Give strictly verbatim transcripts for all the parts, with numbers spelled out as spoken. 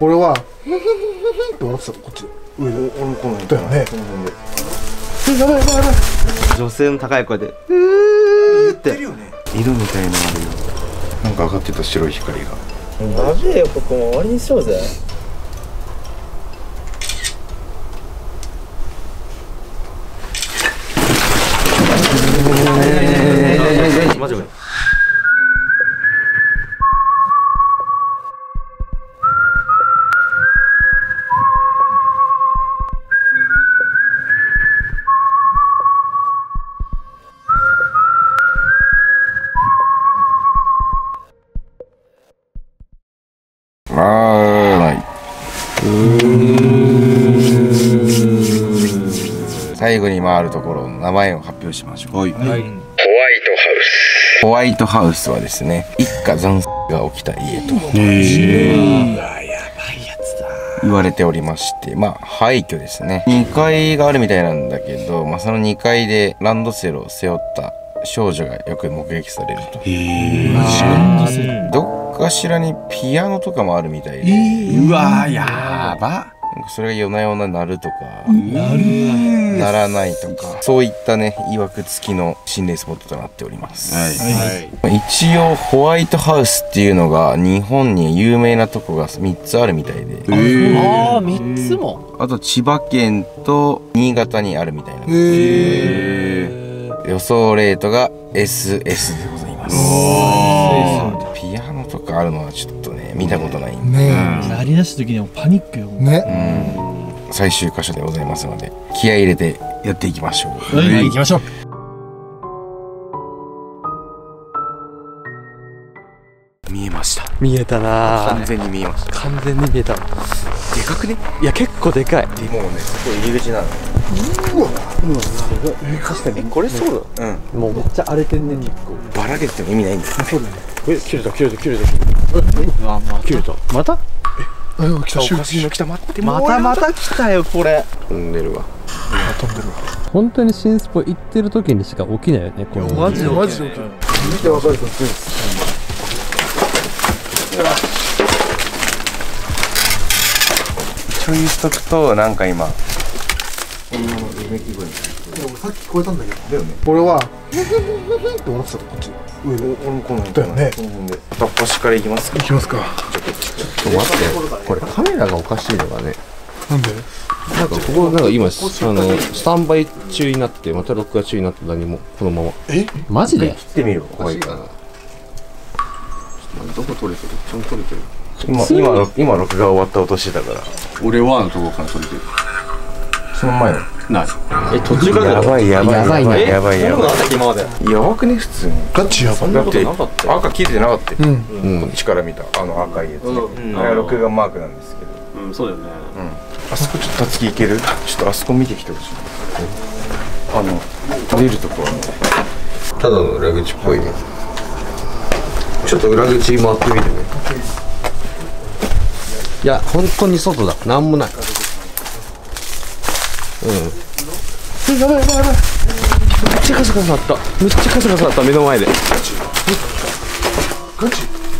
俺はって笑ってたこっち上で。俺もこの辺だよね。やばいやばいやばい。 女性の高い声でうーって色みたいなのあるよ。なんか上がってた白い光が。 やべえよ、ここも終わりにしようぜ。 マジで最後に回るところの名前を発表しましょう。はい。ホワイトハウス。ホワイトハウスはですね、一家惨殺が起きた家と言われておりまして、まあ廃墟ですね。にかいがあるみたいなんだけど、まあそのにかいでランドセルを背負った少女がよく目撃されると。どっかしらにピアノとかもあるみたいで。 うわー、やば。 それが夜な夜な鳴るとか鳴らないとか、そういったね曰く付きの心霊スポットとなっております。はい、一応ホワイトハウスっていうのが日本に有名なとこがみっつあるみたいで、 ああみっつも。 あと千葉県と新潟にあるみたいなんです。予想レートが エスエス でございます。ピアノとかあるのはちょっとね見たことないんでね。 鳴り出した時にはパニックよね。 うん、最終箇所でございますので気合い入れてやっていきましょう。 はい、行きましょう。 見えました。 見えたな。 完全に見えました。 完全に見えた。でかくね。 いや結構でかい。 でもうねそこ入り口なの。 うわうわすごい。確かにこれそうだ。うん。もうめっちゃ荒れてんねん。 ばらけても意味ないんですよ。 そうだね。 え、切れた切れた切れた切れた。また？ え、来た。 おかしいの来た。待って。 またまた来たよこれ。 飛んでるわ。 飛んでるわ。 本当に新スポ行ってる時にしか起きないよね。これマジでマジで起きる。見てわかる人です。 ちょいしとくとなんか今。 さっき聞こえたんだけど。だよね。俺はって笑ってたこっち。上で。俺もこの辺だよね。 片っ端から行きますか。 行きますか。 ちょっと待って、これカメラがおかしいのがね。 なんで？ なんかここなんか今あのスタンバイ中になってまた録画中になって何もこのまま。 え？ マジで？ 切ってみる。 おかしいかな。どこ撮れてる？ちゃんと撮れてる。 今今今録画終わった音してたから。 俺はのとこから撮れてる。 その前のない。 え途中からやばいやばいやばいやばいやばい。 今まで。 やばくね普通に。 ガチやばい。 だって赤切れてなかったよ。 うん。 こっちから見たあの赤いやつね。あれは録画マークなんですけど。 うん、そうだよね。 うん。あそこちょっとたつきいける？ちょっとあそこ見てきてほしい。あの出るとこはね。 ただの裏口っぽいね。ちょっと裏口回ってみてね。いや本当に外だ。なんもない。うん。 え、やばいやばいやばい。 めっちゃカサカサあった。めっちゃカサカサあった目の前で。 ガチ？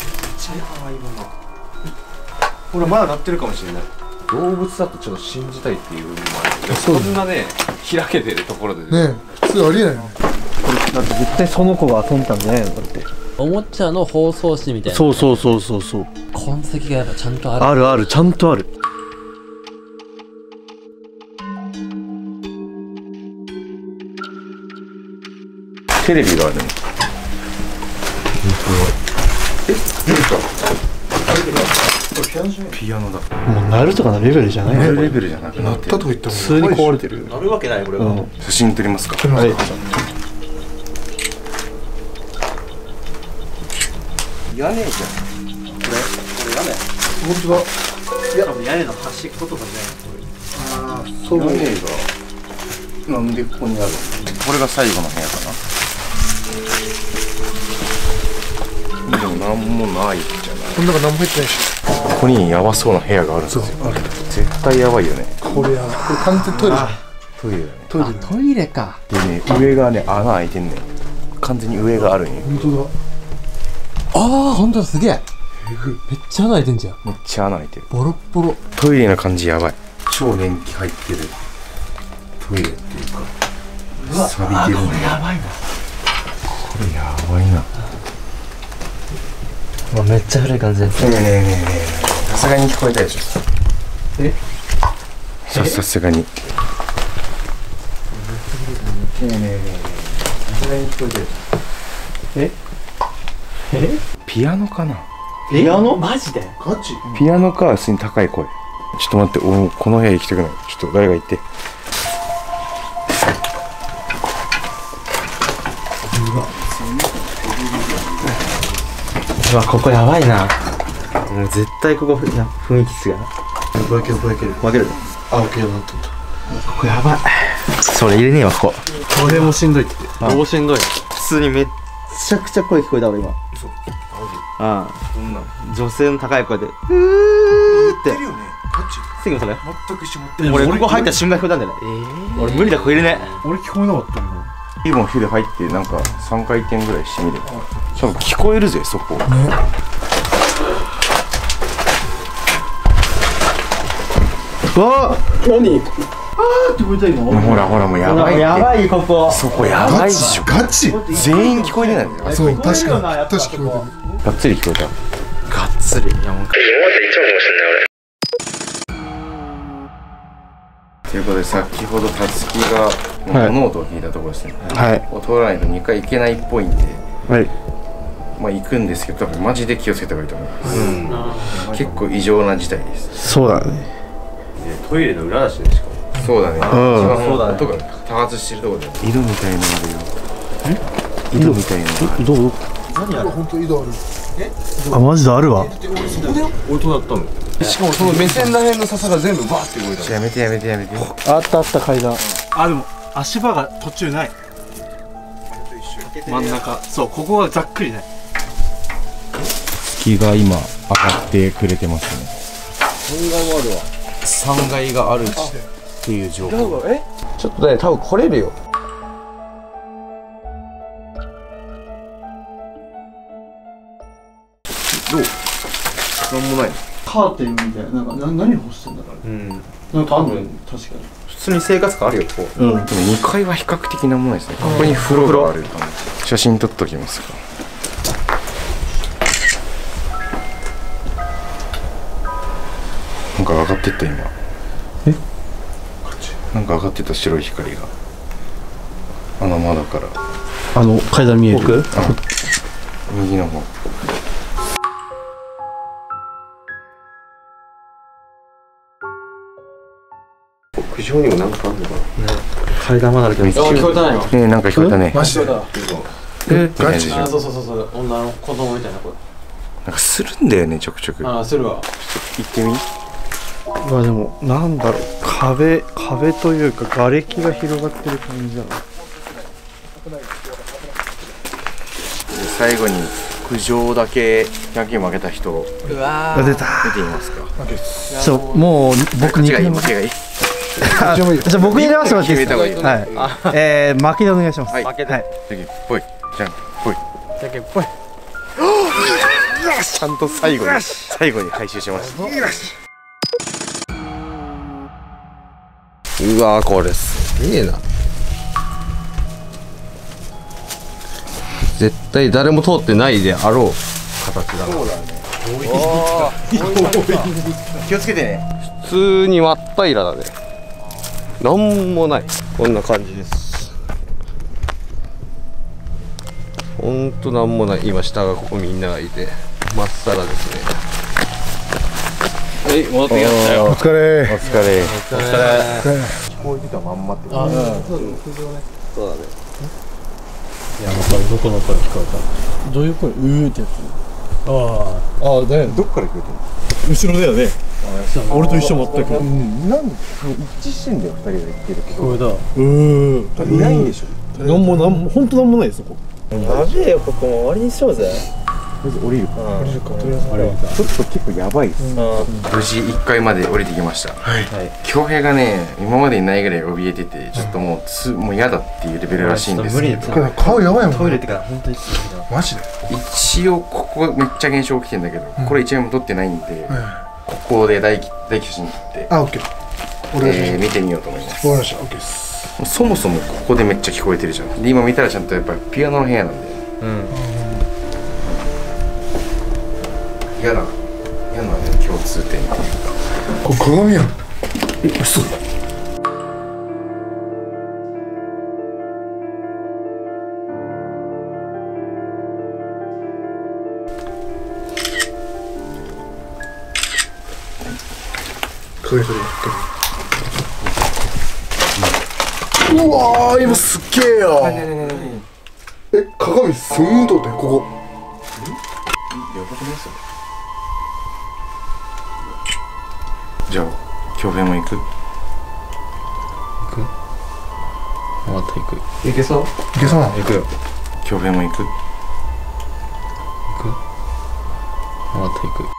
ほらまだ鳴ってるかもしれない。 動物だとちょっと信じたいっていうのもある。そんなね開けてるところでね。 ねえ、普通ありえないよね。 だって絶対その子が飛んだんじゃないのだって。 おもちゃの包装紙みたいな。 そうそうそうそうそう。 痕跡がやっぱちゃんとある。 あるあるちゃんとある。 テレビがあるね。え、何か。ピアノだ。 もう鳴るとかのレベルじゃない。 鳴るレベルじゃなくな鳴ったと言っても普通に壊れてる。 なるわけないこれは。 写真撮りますか。 はい。 屋根じゃん。これこれ屋根。 本当だ。 いや多分屋根の端っことかじゃない。 ああ、そう。 屋根がなんでここにある？これが最後の部屋かな。でもなんもないじゃない。 この中何も入ってないし。 ここにやばそうな部屋があるんですよ。 ある。 絶対やばいよね。 これや、これ完全にトイレじゃん。 トイレだね。 トイレ。 トイレか。 でね、上がね穴開いてんねん。完全に上があるんよ。 本当だ。 ああ本当だすげえ。 めっちゃ穴開いてんじゃん。 めっちゃ穴開いてる。 ボロッボロ。 トイレの感じやばい。超年季入ってるトイレっていうか、錆びてるね。これやばいな。これやばいな。 うわ、めっちゃ古い感じです。 ねえねえねえねえ、さすがに聞こえたでしょ。 えささすがに。ねえねえねえ、さすがに聞こえたでしょ。 ええピアノかな。 ピアノマジでガチピアノか、普通に高い声。ちょっと待って、おこの部屋行きたくない。ちょっと誰が行って。 うわ、ここやばいな。もう絶対ここふな雰囲気っすが。 分ける分ける分ける。 あ、オッケーなってた。 ここやばい。それ入れねえわ、ここ。 これもしんどいって言って。 どうしんどい。普通にめっちゃくちゃ声聞こえた俺今。 そうあどんなあ、女性の高い声でうーって言ってるよね。ガチすぐそれ全く一緒持ってる。 俺ここ入った瞬間聞こえたんだよね。俺無理だ、ここ入れね俺聞こえなかったもん。 いいもん火で入ってなんかさんかい転ぐらいしてみればちゃんと聞こえるぜそこ。 うわ何あーって聞こえた今。 ほらほらもうやばいって。 やばいここ。 そこやばいでしょ。 ガチ全員聞こえてないんだよ。 そう、確聞こえるよなかにやっぱ確かに聞こえてる。 がっつり聞こえた。 がっつり。いやもうということで先ほどたつきが物音を聞いたところですね。 はいを通らないとにかい行けないっぽいんで、 はい。 まあ行くんですけど、多分マジで気をつけた方がいいと思います。うん、結構異常な事態です。 そうだね。 トイレの裏だしね、しかも。 そうだね。一番そうだね音が多発してるところで。井戸みたいのあるよ。井戸みたいのがある。 どう本当井戸ある。 あ、マジであるわ。 俺となったの。しかもその目線らへんの笹が全部バーって動いたの。 やめてやめてやめて。 あったあった階段。 あ、でも足場が途中ない。真ん中、そう、ここがざっくりない。 月が今上がってくれてますね。さんがいがあるっていう情報。 えちょっとね、多分来れるよ。 どう？なんもない。 カーテンみたいな、なんかな何干してんだろう。 うん。 なんかあんのよ、確かに。 普通に生活感あるよ、ここ。 うん。 でもにかいは比較的なんもないですね。ここに風呂がある感じ。写真撮っときますか。なんか上がってった今。 え？ なんか上がってた白い光が。あの窓から。 あの階段見える。 奥？ 右の方。 屋上にもなんかあんのかな。 階段まだあるけど。 めっちゃ聞こえたね。ねえ、なんか聞こえたね。 マジでえ、 ガチなんそうそうそうそう、女の子供みたいな子。 かするんだよね、ちょくちょく。行あ、するわ。 ってみ。 うわ、でもなんだろう、壁壁というか瓦礫が広がってる感じだな。 最後に苦情だけじゃんけん負けた人うわー、出た。 見てみますか。 ちょ、もう僕にこっちがいい、こっちがいい。 じゃあ僕に入れましてもらっていいですか。 決めた方がいいはい。えー、負けでお願いします。 はいはい。 じゃんけんぽい、じゃんぽい。 じゃんけんぽい。 ちゃんと最後に最後に回収しました。 うわー、これすげえな。絶対誰も通ってないであろう形だな。 気をつけてね。 普通に真っ平らだね。なんもない。こんな感じです。ほんとなんもない。今下がここみんながいて真っさらですね。はい戻ってきましたよ。 お疲れお疲れ。 お疲れ。 聞こえてたまんまってこと。 あ、うん。 そうだね。 いや、これどこの声聞こえた。どういう声？うーってやつ。ああ、ああ、だよ。 どっから聞こえてるの？ 後ろだよね。俺と一緒全く。 うん、なん一致してんだよ、二人が言ってるけど。 これだ。うー。 いないんでしょ。 なんもなんも本当なんもないよそこ。 やべえよ、ここも終わりにしようぜ。 りあえず降りるか。 降りるか、とりあえずあれはちょっと結構やばいです。無事いっかいまで降りてきました。恭平がね、今までにないぐらい怯えてて、ちょっともうつもう嫌だっていうレベルらしいんですけど。 顔やばいもん。 トイレってから本当にすごいな。 マジで。 一応ここめっちゃ現象起きてんだけど、これ一円も取ってないんで、ここで大大吉に行って、 あ、オッケー。 えー見てみようと思います。 わかりました。オッケーです。 そもそもここでめっちゃ聞こえてるじゃん。で今見たらちゃんとやっぱりピアノの部屋なんで。うん。嫌だ。嫌なね共通点っていうか。 これ鏡やん。え、嘘。鏡それ。うわー、今すっげえよ。え、鏡すんとってここ。 じゃあ恭平も行く。 行く？また行く。 行けそう？ いけそうなの？ 行くよ。 恭平も行く。 行く？また行く。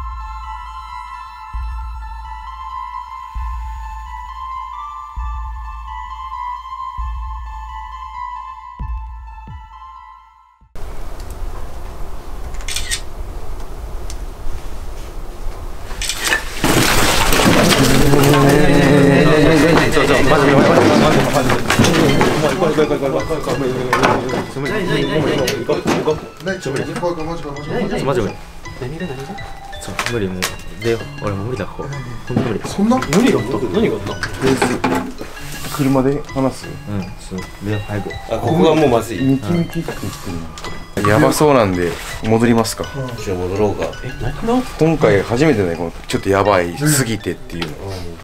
マジ無理。そう、無理もう。で、俺も無理だ、ここ。ほんと無理。 そんな？ 何があった何があった車で話す？ うん、そう。で、早く。 あ、ここがもうまずい。 ミキミキって言ってるの。やばそうなんで戻りますか。 じゃあ戻ろうか。 え、何が今回初めてね、このちょっとやばいすぎてっていうの。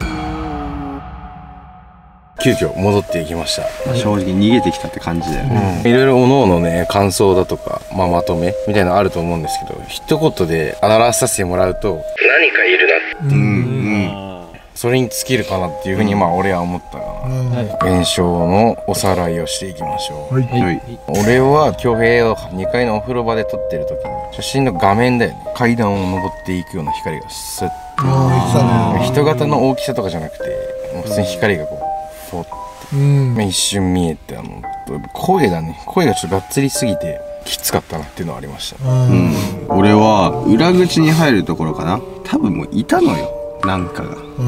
急遽戻っていきました。 正直逃げてきたって感じだよね。 いろいろおのおのね感想だとか、まあ、まとめみたいなのあると思うんですけど、一言で表させてもらうと何かいるな、うんうん、それに尽きるかなっていうふうにまあ俺は思ったかな。現象のおさらいをしていきましょう。はい、はい、俺は恭平をにかいのお風呂場で撮ってる時に写真の画面だよね、階段を登っていくような光がスッと、人型の大きさとかじゃなくてもう普通に光がこううん、一瞬見えて、あの声だね、声がちょっとがっつりすぎてきつかったなっていうのはありました、 うん、俺は裏口に入るところかな、多分もういたのよなんかが、うん、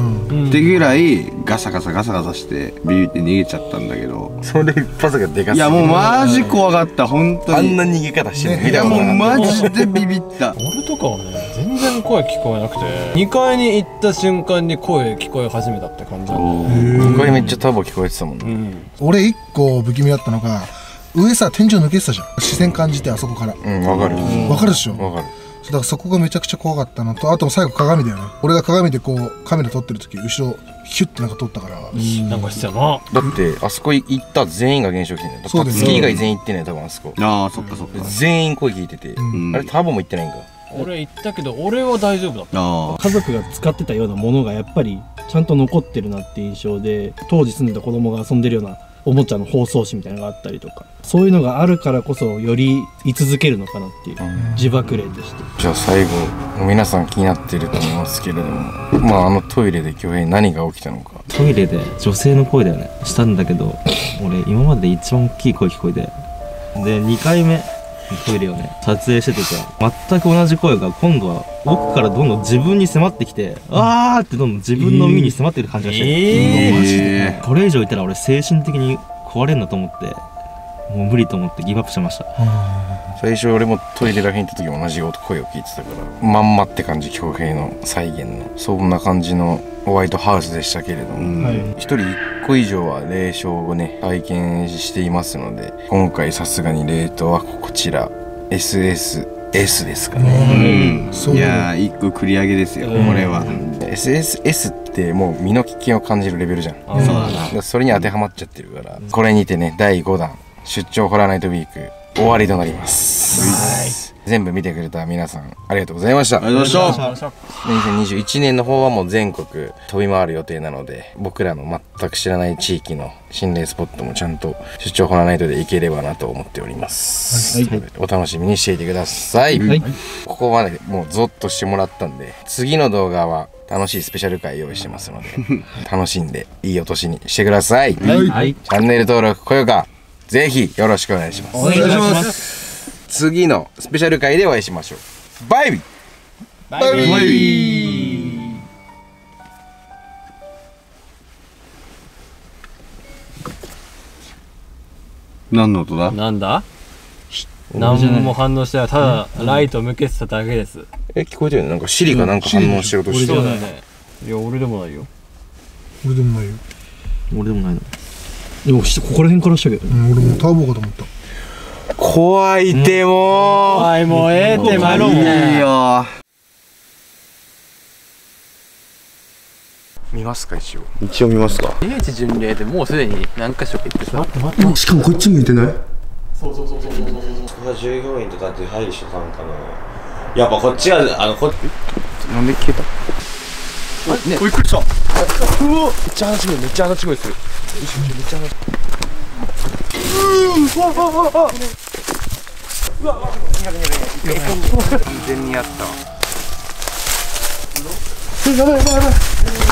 ってぐらいガサガサガサガサしてビビって逃げちゃったんだけど、 それ一発がでかすぎる。 いやもうマジ怖かった本当に。 あんな逃げ方してる、ね、 いやもうマジでビビった。 俺とかはね全然声聞こえなくて、にかいに行った瞬間に声聞こえ始めたって感じなんだよね。 にかいめっちゃターボ聞こえてたもんね、うん、 俺一個不気味だったのが上さ天井抜けてたじゃん、視線感じてあそこから。 うんわかるわかるでしょ。 わかる。 だからそこがめちゃくちゃ怖かったのと、あと最後鏡だよね。俺が鏡でこうカメラ撮ってる時後ろヒュッてなんか撮ったから、 うん、なんかしてたな。 だってあそこ行った全員が現象来てんだよ。そうですね。月以外全員行ってない多分あそこ。 ああそっかそっか。 全員声聞いてて、うん、あれターボも行ってないんか。 俺行ったけど俺は大丈夫だった。 あ家族が使ってたようなものがやっぱりちゃんと残ってるなって印象で、当時住んでた子供が遊んでるようなおもちゃの包装紙みたいなのがあったりとか、そういうのがあるからこそより居続けるのかなっていう自爆霊でして。 じゃあ最後皆さん気になってると思いますけれども、まああのトイレで恭平に何が起きたのか。 トイレで女性の声だよねしたんだけど、俺今までで一番大きい声聞こえて、でにかいめトイレをね撮影しててさ、全く同じ声が今度は奥からどんどん自分に迫ってきて、あーってどんどん自分の耳に迫ってる感じがして、えー、マジでこれ以上いたら俺精神的に壊れんなと思って、もう無理と思ってギブアップしました。 最初俺もトイレだけに行った時同じ声を聞いてたからまんまって感じ、恭平の再現のそんな感じのホワイトハウスでしたけれども、一、はい、人いっこ以上は霊障をね体験していますので、今回さすがに霊とはこちら エスエスエス ですかね。 うん、いやーいっこ繰り上げですよ、これは。 エスエスエス ってもう身の危険を感じるレベルじゃん。そうだな。それに当てはまっちゃってるから、これにてねだいごだん出張ホラーナイトウィーク終わりとなります。全部見てくれた皆さんありがとうございました。 ありがとうございました。 にせんにじゅういちねんの方はもう全国飛び回る予定なので、僕らの全く知らない地域の心霊スポットもちゃんと出張ホラーナイトで行ければなと思っております。はい、お楽しみにしていてください。はい、ここまでもうゾッとしてもらったんで、次の動画は楽しいスペシャル回用意してますので楽しんでいいお年にしてください。はい、チャンネル登録、高評価ぜひよろしくお願いします。 お願いします。 次のスペシャル回でお会いしましょう。バイビーバイビーバイビー。何の音だ？ なんだ？何も反応してない。ただライト向けてただけです。 え、聞こえてるよね。なんかシリがなんか反応しようとしてる。 そうだね。いや、俺でもないよ。 俺でもないよ。 俺でもないの。でもここら辺からしたけど、 うん、俺もターボかと思った。 怖いってもう。 怖い、もうええってマロン。 いいよ。 見ますか一応。 一応見ますか。 聖地巡礼でもうすでに何箇所か行ってさ。待って待って。しかもこっち向いてない？ そうそうそうそうそうそう。そこは従業員とかって配慮してたんかな。やっぱこっちがあのこなんで消えた？ あ、ね、びっくりした。うわ、 めっちゃ話し声めっちゃ話し声する。めっちゃ話し声。うわわわわわ。うわわ。完全にあったわ。やばいやばいやばい。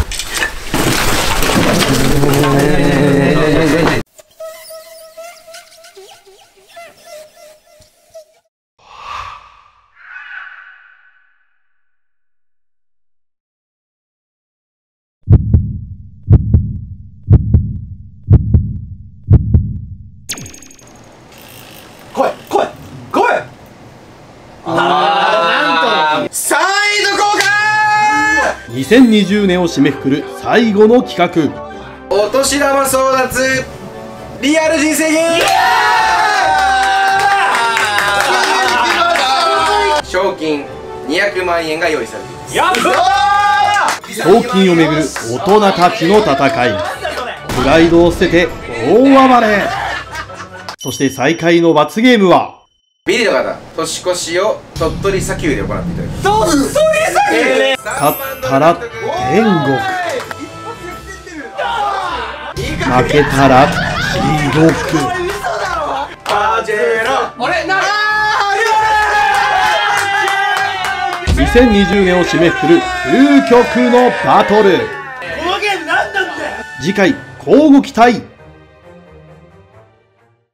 来い来い来い。ああ、なんとサイド交換。 にせんにじゅうねんを締めくくる最後の企画、 お年玉争奪リアル人生ゲーム。賞金にひゃくまんえんが用意されています。や賞金をめぐる大人たちの戦い、プライドを捨てて大暴れ。そして最下位の罰ゲームはビリの方、年越しを鳥取砂丘で行っていただきます。鳥取砂丘。 勝ったら天国、負けたら地獄。 パジェラ。あれなにせんにじゅうねんを締めくくる究極のバトル。 このゲーム何なんだよ。 次回乞うご期待。